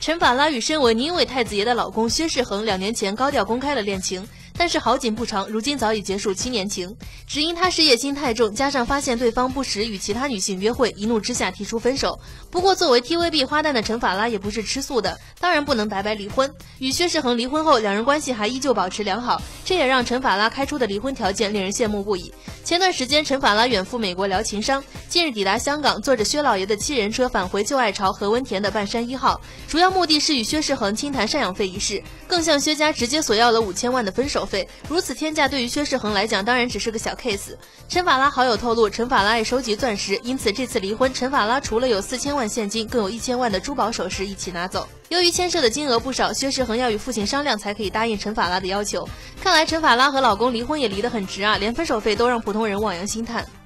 陈法拉与身为宁卫太子爷的老公薛世恒2年前高调公开了恋情，但是好景不长，如今早已结束7年情。只因他事业心太重，加上发现对方不时与其他女性约会，一怒之下提出分手。不过作为 TVB 花旦的陈法拉也不是吃素的，当然不能白白离婚。与薛世恒离婚后，2人关系还依旧保持良好，这也让陈法拉开出的离婚条件令人羡慕不已。前段时间陈法拉远赴美国聊情商，近日抵达香港，坐着薛老爷的7人车返回旧爱巢何文田的半山1号，主要目的是与薛世恒倾谈赡养费一事，更向薛家直接索要了5000万的分手费。如此天价对于薛世恒来讲当然只是个小 case。 陈法拉好友透露，陈法拉爱收集钻石，因此这次离婚陈法拉除了有4000万现金，更有1000万的珠宝首饰一起拿走。由于牵涉的金额不少，薛世恒要与父亲商量才可以答应陈法拉的要求。看来陈法拉和老公离婚也离得很值啊，连分手费都让普通人望洋兴叹。